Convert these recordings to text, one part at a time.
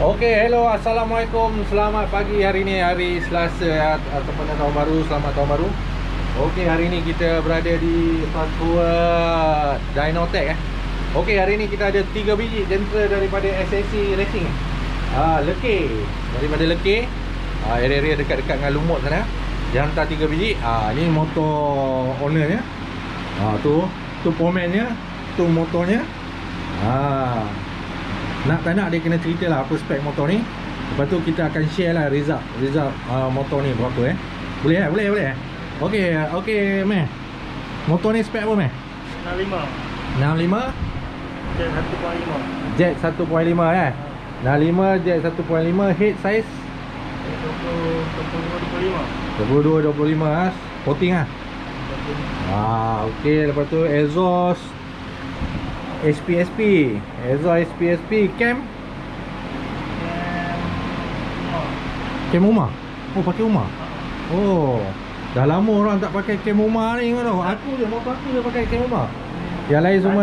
Okey, hello, assalamualaikum. Selamat pagi. Hari ni hari Selasa ataupun tahun baru. Selamat tahun baru. Okey, hari ni kita berada di Fastforward Dynotech Okey, hari ni kita ada 3 biji jentera daripada SSC Racing. Lekir. Daripada Lekir. Area-area dekat-dekat dengan Lumut sana. Dia hantar 3 biji. Ni motor ownernya. Tu pomennya, tu motornya. Nak tak nak dia kena cerita lah apa spek motor ni. Lepas tu kita akan share lah result motor ni berapa Boleh Boleh. Okey meh. Motor ni spek apa meh? 65 Jet 1.5 65 Jet 1.5 head size 22-25 coating okey. Lepas tu exhaust SPSP exhaust SPSP cam Uma. Pakai Uma. Dah lama orang tak pakai cam Uma ni kan. Motor aku je pakai cam Uma. Yang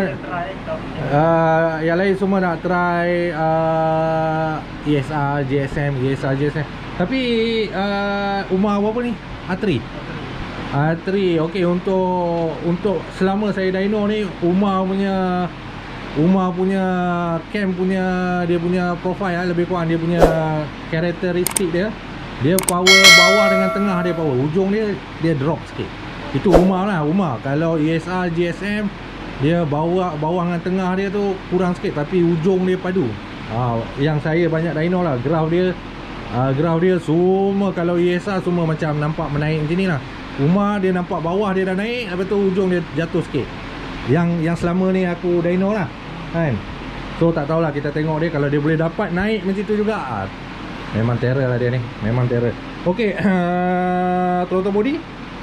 lain semua nak try ESR, GSM. Tapi Uma apa ni? A3. Okey, untuk selama saya dyno ni Uma punya cam punya dia punya profile lebih kurang dia punya karakteristik dia power bawah dengan tengah dia power. Ujung dia drop sikit. Itu Uma lah. Kalau ESR, GSM dia bawah dengan tengah dia tu kurang sikit tapi ujung dia padu. Yang saya banyak dyno lah, graf dia semua kalau ESR semua macam nampak menaik macam ni lah. Uma dia nampak bawah dia dah naik, lepas tu ujung dia jatuh sikit. Yang selama ni aku dyno lah kan. So tak tahulah, kita tengok dia kalau dia boleh dapat naik macam tu juga. Memang terror lah dia ni. Memang terror. Okey, throttle body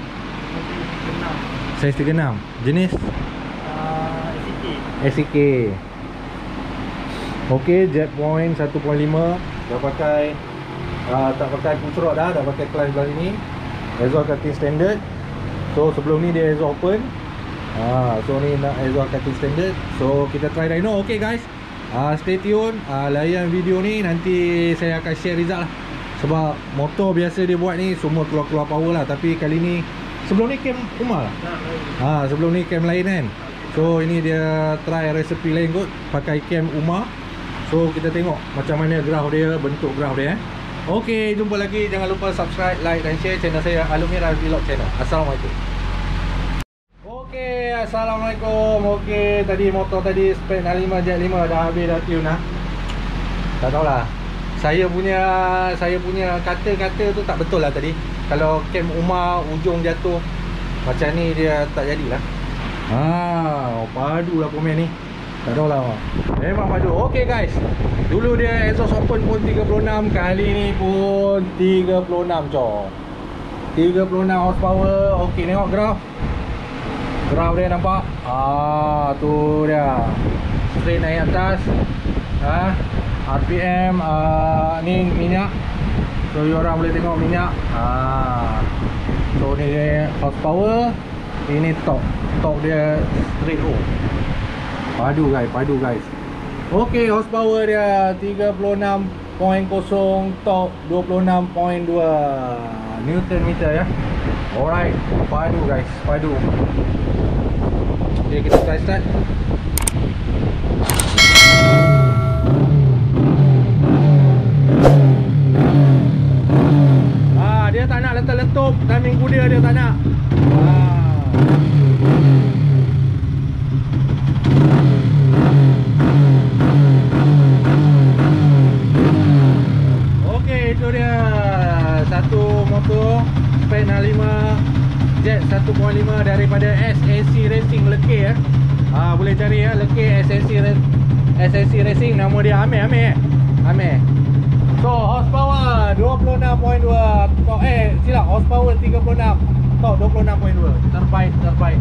size 36. Jenis SEK. Okey, jet point 1.5. Dah pakai tak pakai kucrot dah pakai clutch belah sini. Exhaust cutting standard. So sebelum ni dia exhaust open. So ni nak exhaust cutting standard. So kita try dyno. Okay guys, stay tune, layan video ni. Nanti saya akan share result lah. Sebab motor biasa dia buat ni semua keluar power lah. Tapi kali ni, sebelum ni cam Uma lah. Sebelum ni cam lain kan. So ini dia try resepi lain kot, pakai cam Uma. So kita tengok macam mana graf dia, bentuk graf dia Okey, jumpa lagi. Jangan lupa subscribe, like dan share channel saya, Alumira Vlog Channel. Assalamualaikum. Okey, assalamualaikum. Okey, tadi motor tadi spek 65 Jet 5 dah habis dah tune Tak tahulah. Saya punya kata-kata tu tak betul lah tadi. Kalau cam Uma ujung jatuh macam ni dia tak jadilah. Padu lah komen ni. Tak tahulah. Memang padu. Okey guys, dulu dia exhaust open pun 36. Kali ni pun 36 coy. 36 horsepower. Okey, tengok graf dia nampak. Tu dia straight naik atas. RPM ni minyak. So you orang boleh tengok minyak. So ni dia horsepower. Ini top dia straight Padu guys. Okey, horsepower dia 36.0, torque 26.2 Newton meter Alright, padu guys, padu. Okay, kita try start. Dia tak nak letup-letup. Timing kuda dia tak nak. Itu dia satu motor spek 65 Jet 1.5 daripada SSC Racing Lekir boleh cari Lekir SSC Racing. Nama dia Amir. So horsepower 26.2 silap, horsepower 36, torque 26.2. Terbaik.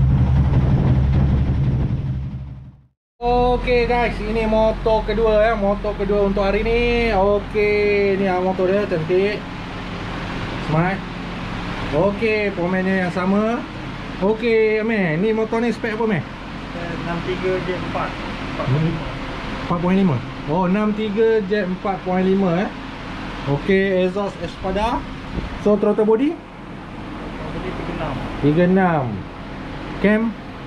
Okey guys, ini motor kedua motor kedua untuk hari ni. Okey, ni motor dia cantik, smart. Okey, pomennya yang sama. Okey, Amir, ni motor ni spek apa, Amir? 63 J4 45. 4.5. Oh, 63 jet 4.5 eh. Okey, exhaust Espada. So throttle body? Jadi 36. Cam?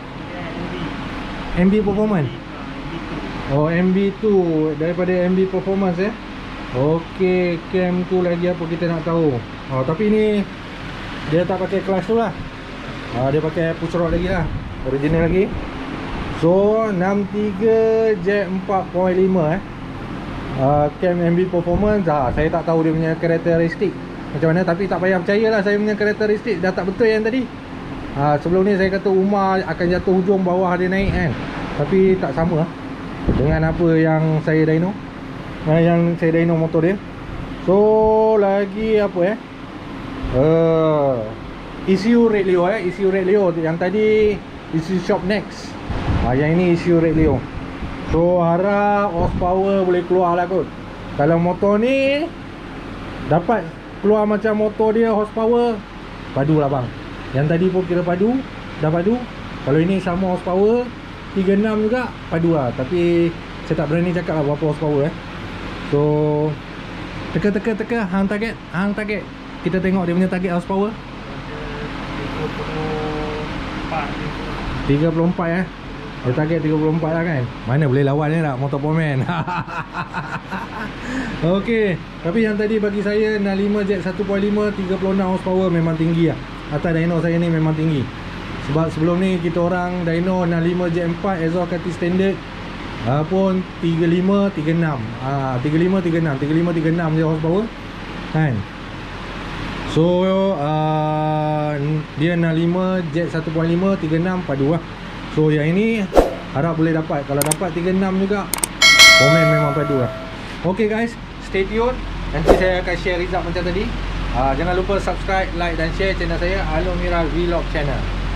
MB Performance. Oh, MB2 daripada MB Performance eh. Okey, cam tu lagi apa kita nak tahu. Oh, tapi ni dia tak pakai clutch tu lah. Dia pakai push rod lagi lah. Original lagi. So 63 jet 4.5 eh. Cam MB Performance. Saya tak tahu dia punya karakteristik macam mana, tapi tak payah percayalah saya punya karakteristik dah tak betul yang tadi. Sebelum ni saya kata Umar akan jatuh hujung, bawah dia naik kan. Tapi tak sama dengan apa yang saya dyno. Yang saya dyno motor dia. So lagi apa ECU Red Leo ECU Red Leo. Yang tadi ECU Shop Next. Yang ini ECU Red Leo. So harap horsepower boleh keluar lah kot. Kalau motor ni dapat keluar macam motor dia horsepower, padu lah bang. Yang tadi pun kira padu, dah padu. Kalau ini sama horsepower 36 juga, padu lah. Tapi saya tak berani cakap lah berapa horsepower So teka hang target. Kita tengok dia punya target horsepower 34 Dia target 34 lah kan. Mana boleh lawan ni tak motor Powerman. Okey, tapi yang tadi bagi saya 65 jet 1.5 36 horsepower memang tinggi lah. Atas dyno saya ni memang tinggi. Sebab sebelum ni kita orang dyno 65 jet 4 exhaust kati standard pun 35 36 je horsepower kan. So dia 65 jet 1.5 36 padu lah. So yang ini harap boleh dapat. Kalau dapat 36 juga, komen memang padu lah. Okay guys, stay tune. Nanti saya akan share result macam tadi. Jangan lupa subscribe, like dan share channel saya, Alomira Vlog Channel.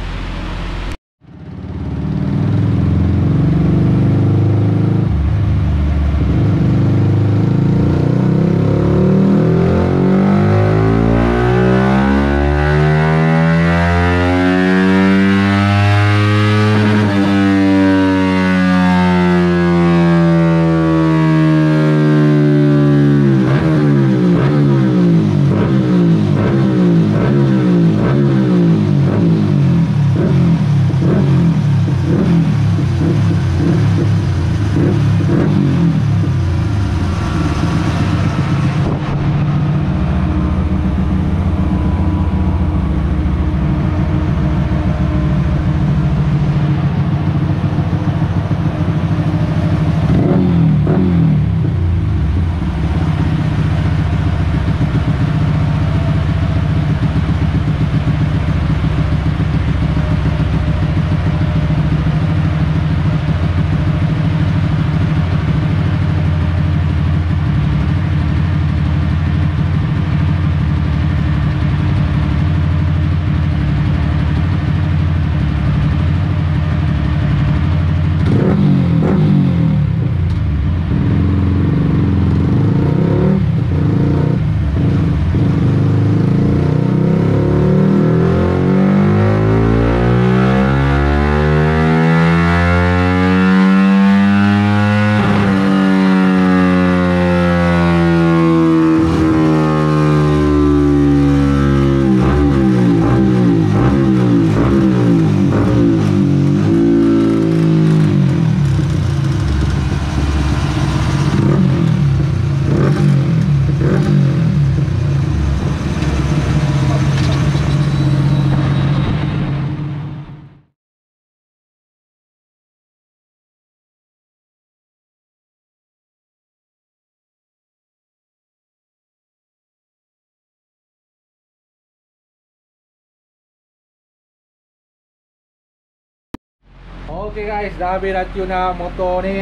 Okay guys, dah habis dah tune lah motor ni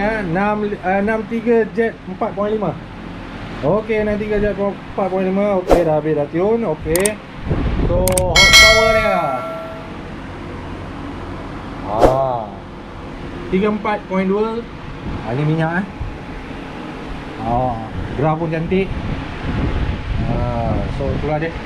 63 jet 4.5. Okay, 63 jet 4.5. Okay, dah habis dah tune. Okay, so horsepower dia 34.2. Ni minyak graf pun cantik. So itulah dia.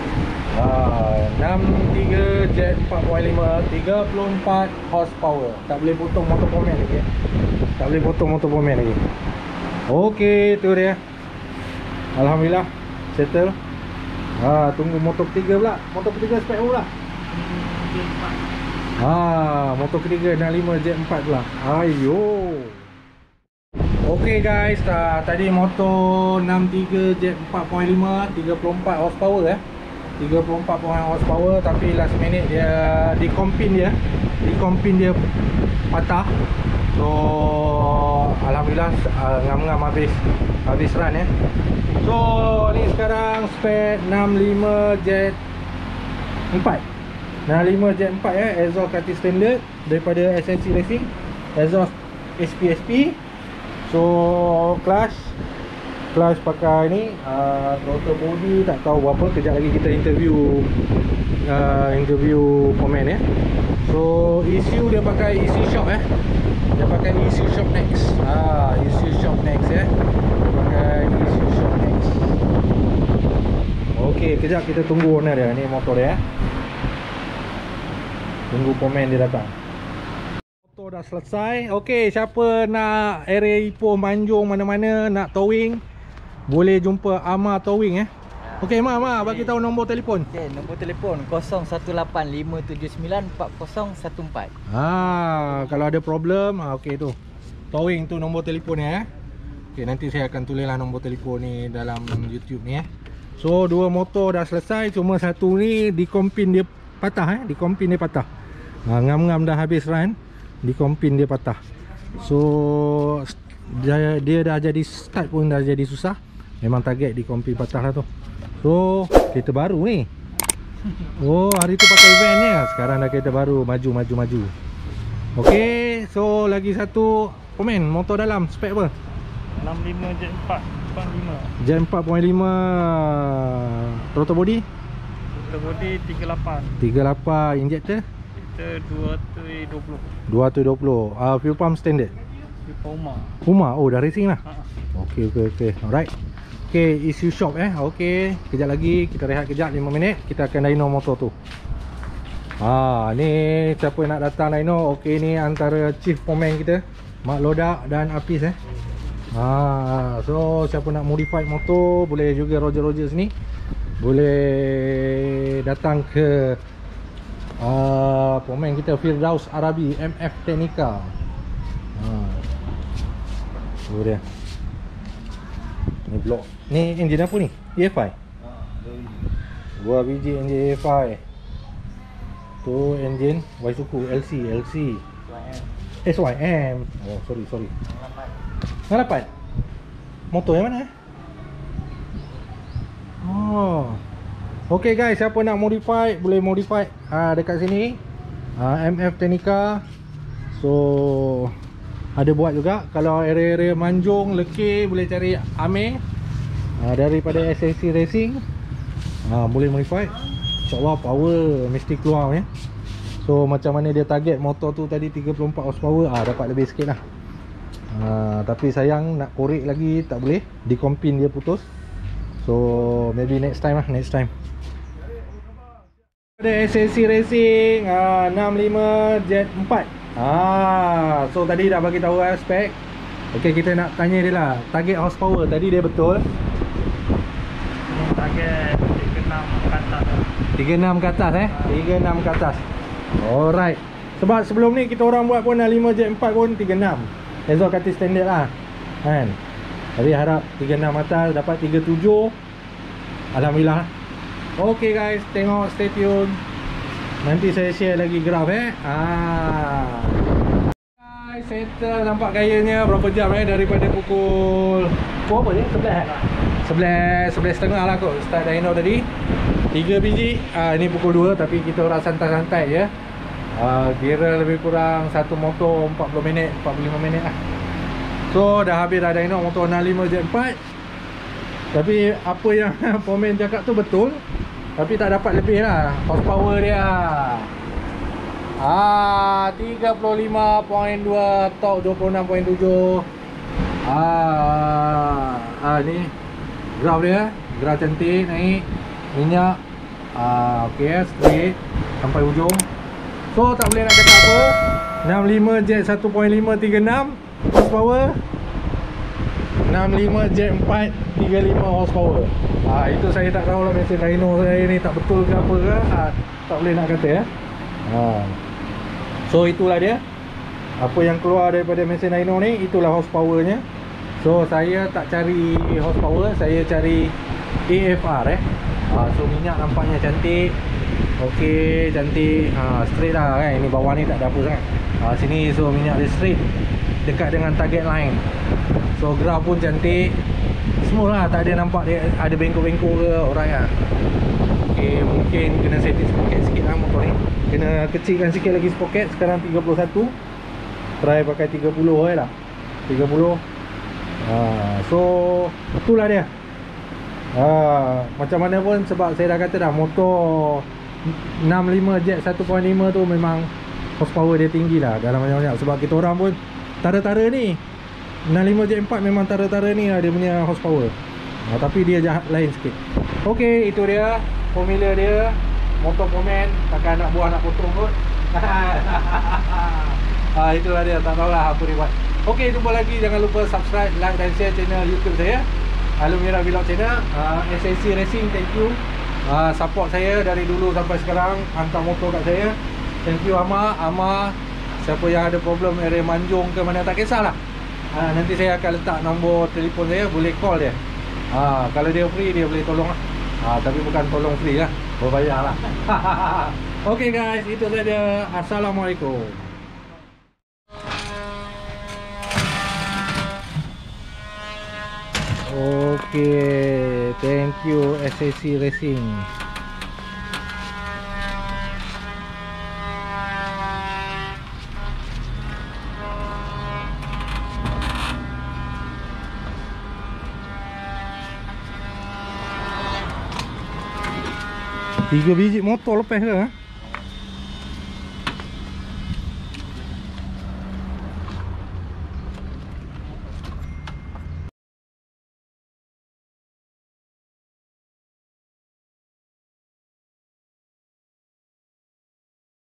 63 jet 4.5 34 horsepower. Tak boleh potong motor komen lagi Tak boleh potong motor Pomen lagi. Okey, tu dia. Alhamdulillah settle. Tunggu motor ketiga pula. Motor ketiga spek pula. Motor ketiga 65 J4 pula. Ayo. Okey guys, tadi motor 63 J4.5 34 horsepower 34 horsepower, tapi last minute dia dikompin dia patah. So alhamdulillah ngam-ngam habis run ya. So ni sekarang spek 65 J4 ya, exhaust Kati standard daripada SNC Racing, exhaust SPSP. So clutch pakai ni, throttle body tak tahu berapa. Kejap lagi kita interview Pomen ya. So ECU dia pakai ECU Shock dia pakai ECU Shock Next. ECU Shock Next ya. Dia pakai ECU Shock Next. Okey, kejap kita tunggu owner dia. Ni motor dia. Tunggu Pomen dia datang. Motor dah selesai. Okey, siapa nak area Ipoh, Manjung, mana-mana nak towing, boleh jumpa Amar Towing Okey, Amar bagi tahu nombor telefon. Okey, nombor telefon 0185794014. Kalau ada problem, okey tu. Towing tu nombor telefon Okey, nanti saya akan tulislah nombor telefon ni dalam YouTube ni So, dua motor dah selesai, cuma satu ni dikompin dia patah dikompin dia patah. Ngam-ngam dah habis run, dikompin dia patah. So dia dah jadi start pun dah jadi susah. Memang target dikompin patah lah tu. So kereta baru ni. Hari tu pakai van ni, sekarang dah kereta baru, maju. Okey, so lagi satu Pomen, motor dalam spek apa? 65 J4.5. J4.5. Throttle body? Throttle body 38. 38. Injector? Kita 220. Fuel pump standard? Puma? Oh, dah racing lah? Okey. Alright. Okey, ECU Shock Okey, kejap lagi kita rehat kejap 5 minit. Kita akan dyno motor tu. Ni siapa nak datang dyno. Okey, ni antara Chief Pomen kita, Mak Lodak dan Apis So siapa nak modify motor, boleh juga Roger sini. Boleh datang ke Pomen kita, Firdaus Arabi MF Technica. Tu dia. Ni blok. Ni enjin apa ni? EFI. 2 biji enjin EFI. Tu enjin Waisuku LC. SYM. Oh, sorry. 98. Motor yang mana Okey guys, siapa nak modify boleh modify dekat sini. MF Technica. So ada buat juga. Kalau area-area Manjung, Lekir, boleh cari Amir daripada SNC Racing. Boleh modify. InsyaAllah power mesti keluar So macam mana dia target motor tu tadi 34 horsepower, dapat lebih sikit lah. Tapi sayang nak korek lagi tak boleh, dikompin dia putus. So maybe next time. Ada SNC Racing 65 J4. So tadi dah bagi tahu spek. Okey, kita nak tanya dia lah. Target horsepower tadi dia betul? Target 36 ke atas. 36 ke atas 36 ke atas. Alright. Sebab sebelum ni kita orang buat pun 5 J4 pun 36. Exhaust Kati standard lah kan. Tapi harap 36 atas dapat 37. Alhamdulillah. Okey guys, tengok, stay tune. Nanti saya share lagi graf Guys, settle, nampak gayanya berapa jam daripada pukul berapa ni? 11.30 lah kot start dyno tadi. 3 biji. Ini pukul 2 tapi kita orang santai-santai je. Kira lebih kurang satu motor 45 minit lah. So dah habis dah dyno motor 65 J4. Tapi apa yang Pomen cakap tu betul. Tapi tak dapat lebih lah horsepower dia. 35.2, torque 26.7. Ni graf dia. Graf cantik, naik minyak. Okey, straight sampai hujung. So tak boleh nak cakap apa. 65 jet 1.536 horsepower. 65 jet 435 horsepower. Itu saya tak tahu lah mesin dyno saya ni tak betul ke apa ke. Tak boleh nak kata ya. So itulah dia. Apa yang keluar daripada mesin dyno ni, itulah horsepowernya. So saya tak cari horsepower, saya cari AFR So minyak nampaknya cantik. Okey, cantik. Straight lah kan. Ini bawah ni tak ada apa sangat. Sini so minyak dia straight dekat dengan target line. So graf pun cantik. Semua lah, tak ada nampak dia ada bengkok-bengkok ke. Alright lah. Okay, mungkin kena setting sprocket sikit lah motor ni. Kena kecilkan sikit lagi sprocket. Sekarang 31. Try pakai 30 lah. 30. So itulah dia. Macam mana pun, sebab saya dah kata dah, motor 65 jet 1.5 tu memang horsepower dia tinggi lah dalam banyak-banyak. Sebab kita orang pun tara-tara ni 65 jet 4 memang tara-tara ni lah dia punya horsepower. Tapi dia jahat lain sikit. Ok, itu dia formula dia. Motor komen, takkan anak buah nak potong kot. Itulah dia, tak tahulah apa dia buat. Ok, jumpa lagi. Jangan lupa subscribe, like dan share channel YouTube saya, Alumira Vlog Channel. SAC Racing, thank you. Support saya dari dulu sampai sekarang, hantar motor kat saya. Thank you Ama. Siapa yang ada problem area Manjung ke mana, tak kisahlah. Nanti saya akan letak nombor telefon saya, boleh call dia. Kalau dia free, dia boleh tolong lah. Tapi bukan tolong free lah, berbayar lah. Ok guys, itu saja. Assalamualaikum. Okay, thank you SAC Racing. Tiga biji motor lepas ke?